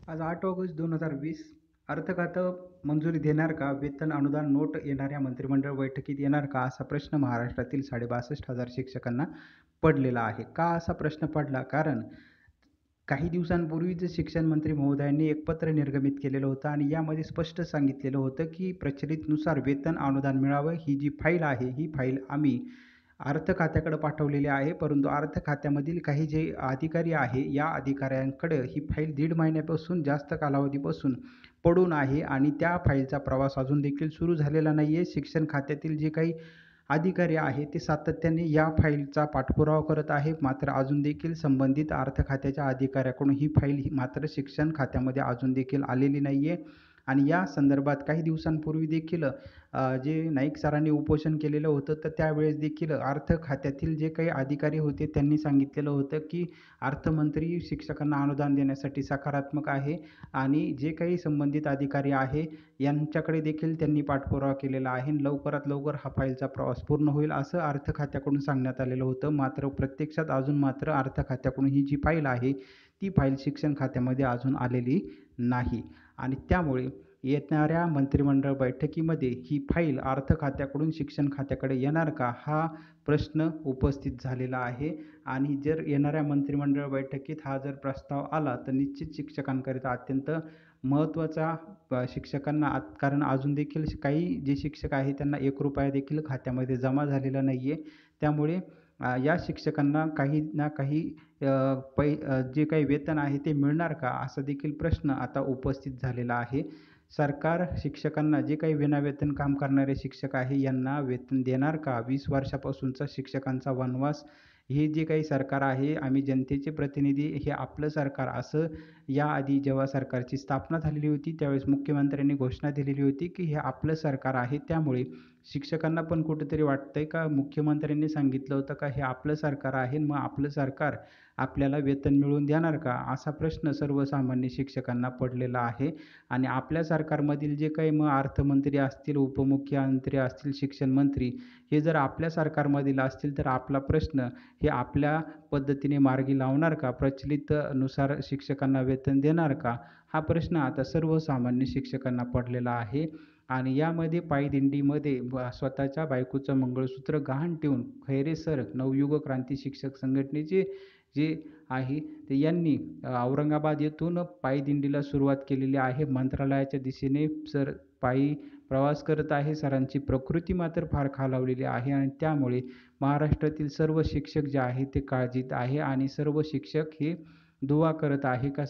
आज 8 ऑगस्ट 2020 अर्थ खातं मंजुरी देणार का? वेतन अनुदान नोट येणाऱ्या मंत्रिमंडळ बैठकीत येणार का? असा प्रश्न महाराष्ट्रातील 62,500 शिक्षकांना पडलेला आहे. का असा प्रश्न पडला? कारण काही दिवसांपूर्वीच शिक्षण मंत्री महोदयांनी एक पत्र निर्गमित केलेलं होतं आणि यामध्ये स्पष्ट सांगितलेलं होतं, की प्रचलितनुसार वेतन अनुदान मिळावं ही जी फाईल आहे, ही फाईल आम्ही अर्थ खात्याकडे पाठवलेली आहे. परंतु अर्थ खात्यामधील काही जे अधिकारी आहे, या अधिकाऱ्यांकडे ही फाईल 1.5 महिन्यापासून जास्त कालावधीपासून पडून आहे आणि त्या फाईलचा प्रवास अजून देखील सुरू झालेला नाही आहे. शिक्षण खात्यातील जे काही अधिकारी आहेत, ते सातत्याने या फाईलचा पाठपुरावा करत आहे. मात्र अजून देखील संबंधित अर्थ खात्याच्या अधिकाऱ्याकडून ही फाईल मात्र शिक्षण खात्यामध्ये अजून देखील आलेली नाही आहे. आणि या संदर्भात काही दिवसांपूर्वी देखील जे नाईक सरांनी उपोषण केलेलं होतं, तर त्यावेळेस देखील अर्थ खात्यातील जे काही अधिकारी होते, त्यांनी सांगितलेलं होतं, की अर्थमंत्री शिक्षकांना अनुदान देण्यासाठी सकारात्मक आहे आणि जे काही संबंधित अधिकारी आहे, यांच्याकडे देखील त्यांनी पाठपुरावा केलेला आहे. लवकरात लवकर हा फाईलचा प्रवास पूर्ण होईल, असं अर्थ खात्याकडून सांगण्यात आलेलं होतं. मात्र प्रत्यक्षात अजून मात्र अर्थ खात्याकडून ही जी फाईल आहे, ती फाईल शिक्षण खात्यामध्ये अजून आलेली नाही आणि त्यामुळे येणाऱ्या मंत्रिमंडळ बैठकीमध्ये ही फाईल अर्थ खात्याकडून शिक्षण खात्याकडे येणार का? हा प्रश्न उपस्थित झालेला आहे आणि जर येणाऱ्या मंत्रिमंडळ बैठकीत हा जर प्रस्ताव आला, तर निश्चित शिक्षकांकरिता अत्यंत महत्त्वाचा शिक्षकांना कारण अजून देखील काही जे शिक्षक आहेत, त्यांना ₹1 देखील खात्यामध्ये जमा झालेला नाही आहे. त्यामुळे या शिक्षकांना काही ना काही जे काही वेतन आहे ते मिळणार का? असा देखील प्रश्न आता उपस्थित झालेला आहे. सरकार शिक्षकांना जे काही विनावेतन काम करणारे शिक्षक आहे यांना वेतन देणार का? 20 वर्षापासूनचा शिक्षकांचा वनवास, हे जे काही सरकार आहे, आम्ही जनतेचे प्रतिनिधी, हे आपलं सरकार असं याआधी जेव्हा सरकारची स्थापना झालेली होती, त्यावेळेस मुख्यमंत्र्यांनी घोषणा दिलेली होती, की हे आपलं सरकार आहे. त्यामुळे शिक्षकांना पण कुठेतरी वाटतंय का मुख्यमंत्र्यांनी सांगितलं होतं का हे आपलं सरकार आहे, मग आपलं सरकार आपल्याला वेतन मिळवून देणार का? असा प्रश्न सर्वसामान्य शिक्षकांना पडलेला आहे. आणि आपल्या सरकारमधील जे काही मग अर्थमंत्री असतील, उपमुख्यमंत्री असतील, शिक्षण मंत्री, हे जर आपल्या सरकारमधील असतील, तर आपला प्रश्न हे आपल्या पद्धतीने मार्गी लावणार का? प्रचलितनुसार शिक्षकांना वेतन देणार का? हा प्रश्न आता सर्वसामान्य शिक्षकांना पडलेला आहे. आणि यामध्ये पायदिंडीमध्ये स्वतःच्या बायकोचं मंगळसूत्र गहाण ठेवून खैरे सर, नवयुग क्रांती शिक्षक संघटनेचे जे आहे, ते यांनी औरंगाबाद येथून पायदिंडीला सुरुवात केलेली आहे. मंत्रालयाच्या दिशेने सर पायी प्रवास करत आहे. सरांची प्रकृती मात्र फार खालावलेली आहे आणि त्यामुळे महाराष्ट्रातील सर्व शिक्षक जे आहेत, ते काळजीत आहे आणि सर्व शिक्षक हे दुआ करत आहे का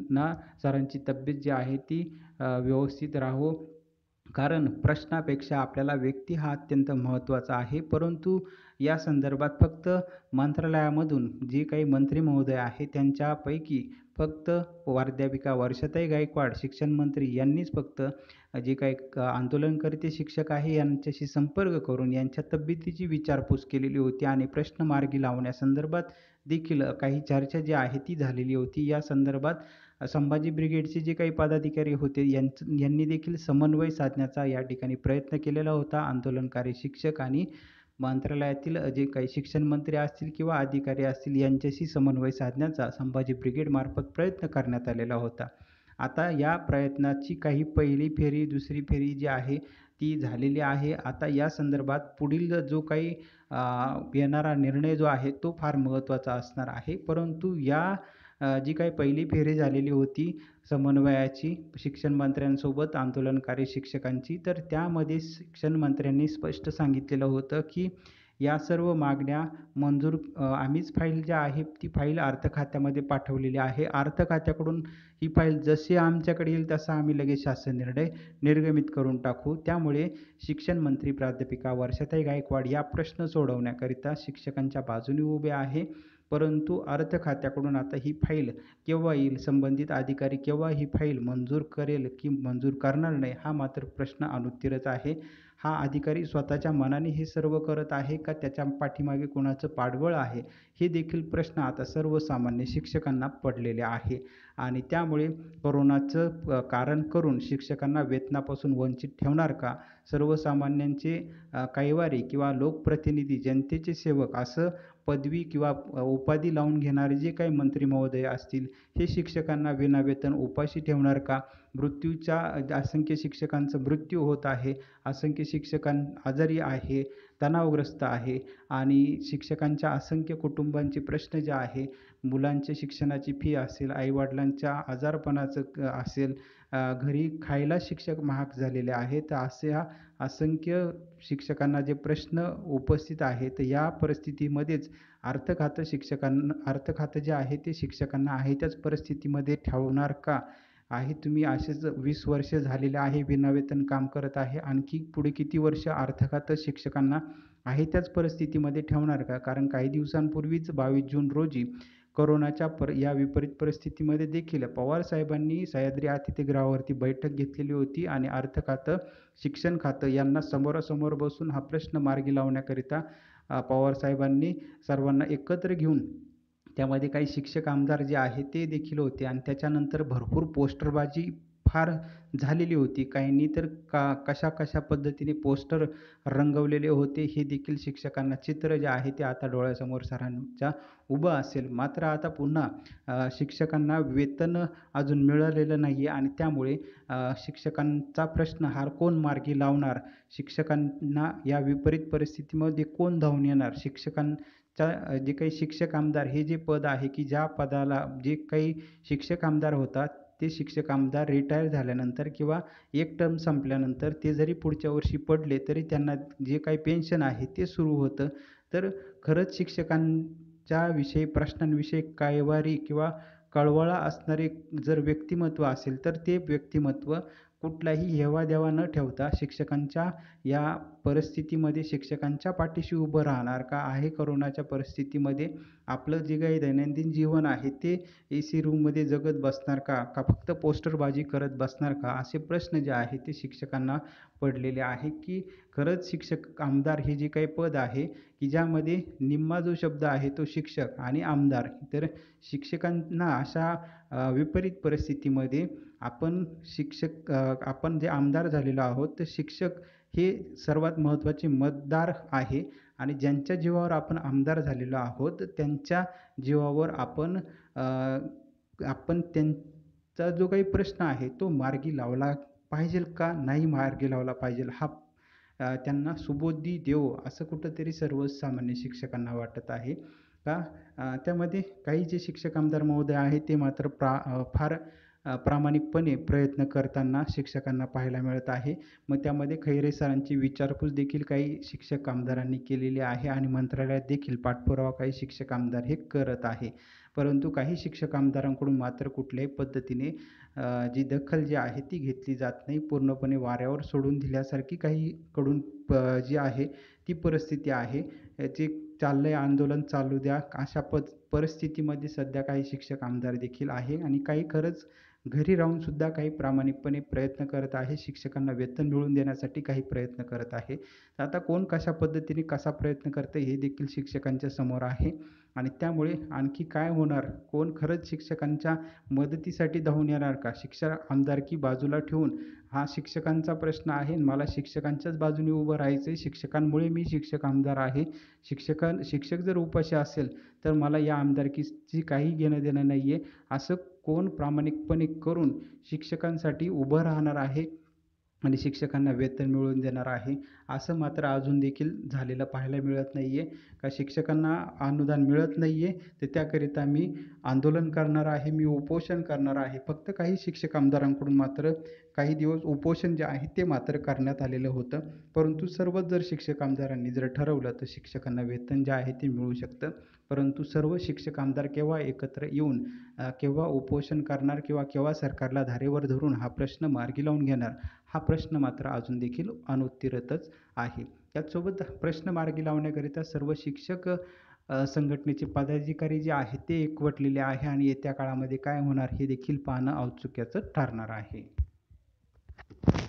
सरांची तब्येत जी आहे ती व्यवस्थित राहो. कारण प्रश्नापेक्षा आपल्याला व्यक्ती हा अत्यंत महत्त्वाचा आहे. परंतु या संदर्भात फक्त मंत्रालयामधून जे काही मंत्री महोदय आहेत, त्यांच्यापैकी फक्त प्राध्यापिका वर्षाताई गायकवाड शिक्षण मंत्री यांनीच फक्त जे काही आंदोलनकर्ते शिक्षक आहे, यांच्याशी संपर्क करून यांच्या तब्येतीची विचारपूस केलेली होती आणि प्रश्न मार्गी लावण्यासंदर्भात देखील काही चर्चा जी आहे ती झालेली होती. या संदर्भात संभाजी ब्रिगेडचे जे काही पदाधिकारी होते, यांनी देखील समन्वय साधण्याचा या ठिकाणी प्रयत्न केलेला होता. आंदोलनकारी शिक्षक आणि मंत्रालयातील जे काही शिक्षण मंत्री असतील किंवा अधिकारी असतील, यांच्याशी समन्वय साधण्याचा संभाजी ब्रिगेडमार्फत प्रयत्न करण्यात आलेला होता. आता या प्रयत्नाची काही पहिली फेरी, दुसरी फेरी जी आहे ती झालेली आहे. आता या संदर्भात पुढील जो काही येणारा निर्णय जो आहे, तो फार महत्त्वाचा असणार आहे. परंतु या जी काही पहिली फेरी झालेली होती समन्वयाची शिक्षण मंत्र्यांसोबत आंदोलनकारी शिक्षकांची, तर त्यामध्ये शिक्षण मंत्र्यांनी स्पष्ट सांगितलेलं होतं, की या सर्व मागण्या मंजूर आम्हीच फाईल जी आहे ती फाईल अर्थ खात्यामध्ये पाठवलेली आहे. अर्थ खात्याकडून ही फाईल जशी आमच्याकडे येईल तसा आम्ही लगेच शासन निर्णय निर्गमित करून टाकू. त्यामुळे शिक्षण मंत्री प्राध्यापिका वर्षाताई गायकवाड या प्रश्न सोडवण्याकरिता शिक्षकांच्या बाजूने उभे आहे. परंतु अर्थ खात्याकडून आता ही फाईल केव्हा येईल, संबंधित अधिकारी केव्हा ही फाईल मंजूर करेल की मंजूर करणार नाही, हा मात्र प्रश्न अनुत्तरच आहे. हा अधिकारी स्वतःच्या मनाने हे सर्व करत आहे का त्याच्या पाठीमागे कोणाचं पाठबळ आहे, हे देखील प्रश्न आता सर्वसामान्य शिक्षकांना पडलेले आहे. आणि त्यामुळे कोरोनाचं कारण करून शिक्षकांना वेतनापासून वंचित ठेवणार का? सर्वसामान्यांचे कैवारी किंवा लोकप्रतिनिधी, जनतेचे सेवक असं पदवी किंवा उपाधी लावून घेणारे जे काही मंत्री महोदय असतील, हे शिक्षकांना विनावेतन उपाशी ठेवणार का? असंख्य शिक्षकांचा मृत्यू होत आहे, असंख्य आजारी आहे, तणावग्रस्त आहे आणि शिक्षकांच्या असंख्य कुटुंबांचे प्रश्न जे आहे, मुलांच्या शिक्षणाची फी असेल, आईवडिलांच्या आजारपणाचं असेल, घरी खायला शिक्षक महाग झालेले आहेत. तर अशा असंख्य शिक्षकांना जे प्रश्न उपस्थित आहेत, या परिस्थितीमध्येच अर्थ खातं जे आहे ते शिक्षकांना आहे त्याच परिस्थितीमध्ये ठेवणार का? तुम्ही असेच 20 वर्ष झालेले आहे विनावेतन काम करत आहे. आणखी पुढे किती वर्ष अर्थ खातं शिक्षकांना आहे त्याच परिस्थितीमध्ये ठेवणार का? कारण काही दिवसांपूर्वीच 22 जून रोजी कोरोनाच्या या विपरीत परिस्थितीमध्ये देखील पवार साहेबांनी सह्याद्री अतिथीगृहावरती बैठक घेतलेली होती आणि अर्थ खातं, शिक्षण खातं यांना समोरासमोर बसून हा प्रश्न मार्गी लावण्याकरिता पवार साहेबांनी सर्वांना एकत्र घेऊन त्यामध्ये काही शिक्षक आमदार जे आहेत ते देखील होते आणि त्याच्यानंतर भरपूर पोस्टरबाजी फार झालेली होती. काहींनी तर कशा पद्धतीने पोस्टर रंगवलेले होते हे देखील शिक्षकांना चित्र जे आहे ते आता डोळ्यासमोर सर्वांच्या उभं असेल. मात्र आता पुन्हा शिक्षकांना वेतन अजून मिळालेलं नाही आहे आणि त्यामुळे शिक्षकांचा प्रश्न हा कोण मार्गी लावणार? शिक्षकांना या विपरीत परिस्थितीमध्ये कोण धावून येणार? जे काही शिक्षक आमदार हे जे पद आहे की ज्या पदाला जे काही शिक्षक आमदार होतात ते शिक्षक आमदार रिटायर झाल्यानंतर किंवा एक टर्म संपल्यानंतर ते जरी पुढच्या वर्षी पडले तरी त्यांना जे काही पेन्शन आहे ते सुरू होतं. तर खरंच शिक्षकांच्या प्रश्नांविषयी कायवारी किंवा कळवळा असणारे जर व्यक्तिमत्व असेल तर ते व्यक्तिमत्व कुठलाही हेवादेवा न ठेवता शिक्षकांच्या या परिस्थितीमध्ये शिक्षकांच्या पाठीशी उभं राहणार का? कोरोनाच्या परिस्थितीमध्ये आपलं जे काही दैनंदिन जीवन आहे ते AC रूममध्ये जगत बसणार का? फक्त पोस्टरबाजी करत बसणार का? असे प्रश्न जे आहेत ते शिक्षकांना पडलेले आहे की खरंच शिक्षक आमदार हे जे काही पद आहे की ज्यामध्ये निम्मा जो शब्द आहे तो शिक्षक आणि आमदार. तर शिक्षकांना अशा विपरीत परिस्थितीमध्ये आपण जे आमदार झालेलो आहोत तर शिक्षक हे सर्वात महत्त्वाचे मतदार आहे आणि ज्यांच्या जीवावर आपण आमदार झालेलो आहोत त्यांच्या जीवावर आपण त्यांचा जो काही प्रश्न आहे तो मार्गी लावला पाहिजे का नाही मार्गी लावला पाहिजे हा त्यांना सुबोधी देव असं कुठंतरी सर्वसामान्य शिक्षकांना वाटत आहे का? त्यामध्ये काही जे शिक्षक आमदार महोदय आहेत ते मात्र फार प्रामाणिकपणे प्रयत्न करताना शिक्षकांना पाहायला मिळत आहे. मग त्यामध्ये खैरे सरांची विचारपूस देखील काही शिक्षक आमदारांनी केलेली आहे आणि मंत्रालयात देखील पाठपुरावा काही शिक्षक आमदार हे करत आहे. परंतु काही शिक्षक आमदारांकडून मात्र कुठल्याही पद्धतीने जी दखल जी आहे ती घेतली जात नाही. पूर्णपणे वाऱ्यावर सोडून दिल्यासारखी काहीकडून जी आहे ती परिस्थिती आहे. जे चाललंय आंदोलन चालू द्या अशा परिस्थितीमध्ये सध्या काही शिक्षक आमदार देखील आहे आणि काही खरंच घरी राहून सुद्धा काही प्रामाणिकपणे प्रयत्न करत आहे. शिक्षकांना वेतन मिळवून देण्यासाठी काही प्रयत्न करत आहे. आता कोण कशा पद्धतीने कसा प्रयत्न करतं हे देखील शिक्षकांच्या समोर आहे आणि त्यामुळे आणखी काय होणार? कोण खरंच शिक्षकांच्या मदतीसाठी धावून येणार का? शिक्षक आमदारकी बाजूला ठेवून हा शिक्षकांचा प्रश्न आहे, मला शिक्षकांच्याच बाजूने उभं राहायचं आहे, शिक्षकांमुळे मी शिक्षक आमदार आहे, शिक्षक जर उपाशी असेल तर मला या आमदारकीशी काही घेणं देणं नाही आहे, असं कोण प्रामाणिकपणे करून शिक्षकांसाठी उभं राहणार आहे आणि शिक्षकांना वेतन मिळवून देणार आहे? असं मात्र अजून देखील झालेलं पाहायला मिळत नाही आहे. का शिक्षकांना अनुदान मिळत नाही आहे तर त्याकरिता मी आंदोलन करणार आहे, मी उपोषण करणार आहे. फक्त काही शिक्षक आमदारांकडून मात्र काही दिवस उपोषण जे आहे ते मात्र करण्यात आलेलं होतं. परंतु सर्वच जर शिक्षक आमदारांनी जर ठरवलं तर शिक्षकांना वेतन जे आहे ते मिळू शकतं. परंतु सर्व शिक्षक आमदार केव्हा एकत्र येऊन केव्हा उपोषण करणार किंवा केव्हा सरकारला धारेवर धरून हा प्रश्न मार्गी लावून घेणार हा प्रश्न मात्र अजून देखील अनुत्तरितच आहे. त्याचसोबत प्रश्न मार्गी लावण्याकरिता सर्व शिक्षक संघटनेचे पदाधिकारी जे आहेत ते एकवटलेले आहे आणि येत्या काळामध्ये काय होणार हे देखील पाहणं औत्सुक्याचं ठरणार आहे.